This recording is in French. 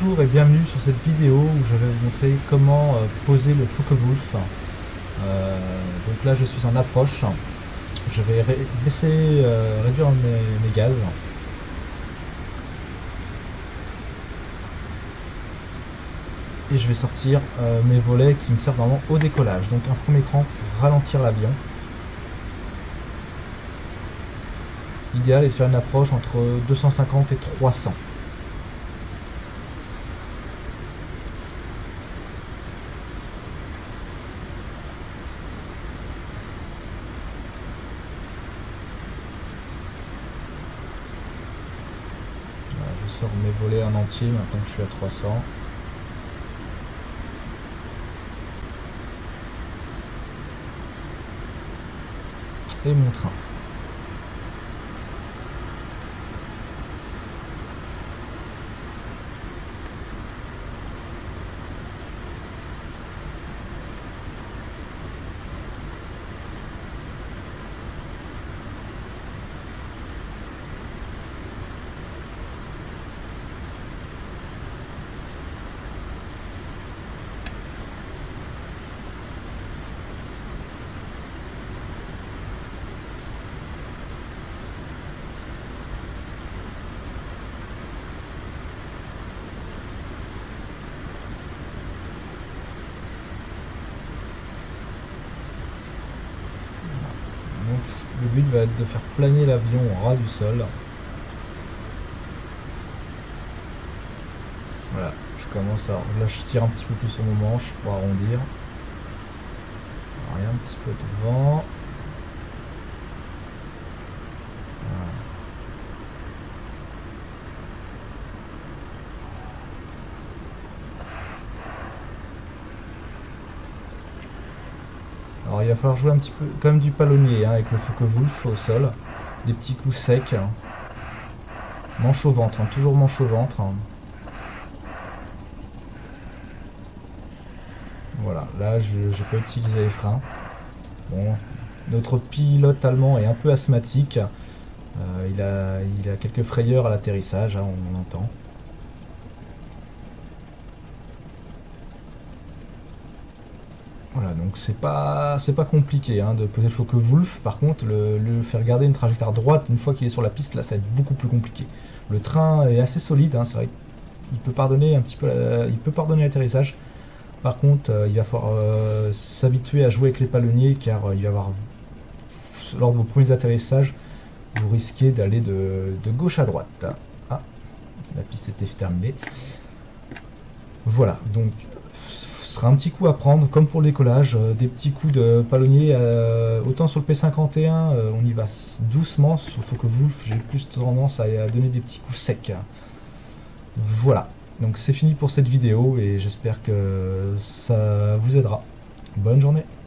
Bonjour et bienvenue sur cette vidéo où je vais vous montrer comment poser le Focke-Wulf. Donc là je suis en approche, je vais réduire mes gaz. Et je vais sortir mes volets qui me servent normalement au décollage. Donc un premier cran pour ralentir l'avion. L'idéal est de faire une approche entre 250 et 300. Je sors mes volets en entier maintenant que je suis à 300. Et mon train. Donc le but va être de faire planer l'avion au ras du sol. Voilà, je commence à... Là je tire un petit peu plus sur mon manche pour arrondir. Alors, il y a un petit peu de vent. Voilà. Alors il va falloir jouer un petit peu comme du palonnier hein, avec le Focke-Wulf au sol. Des petits coups secs. Hein. Manche au ventre, hein, toujours manche au ventre. Hein. Voilà, là je n'ai pas utilisé les freins. Bon, notre pilote allemand est un peu asthmatique. Il a quelques frayeurs à l'atterrissage, hein, on entend. Voilà, donc c'est pas compliqué hein, de poser le Focke-Wulf. Par contre, le faire garder une trajectoire droite une fois qu'il est sur la piste, là ça va être beaucoup plus compliqué. Le train est assez solide, hein, c'est vrai qu'il peut pardonner un petit peu, il peut pardonner l'atterrissage. Par contre, il va falloir s'habituer à jouer avec les palonniers car il va y avoir, lors de vos premiers atterrissages, vous risquez d'aller de gauche à droite. Ah, la piste était terminée. Voilà, donc ce sera un petit coup à prendre, comme pour le décollage, des petits coups de palonnier. Autant sur le P51, on y va doucement, sur le Focke-Wulf, j'ai plus tendance à donner des petits coups secs. Voilà. Donc c'est fini pour cette vidéo et j'espère que ça vous aidera. Bonne journée.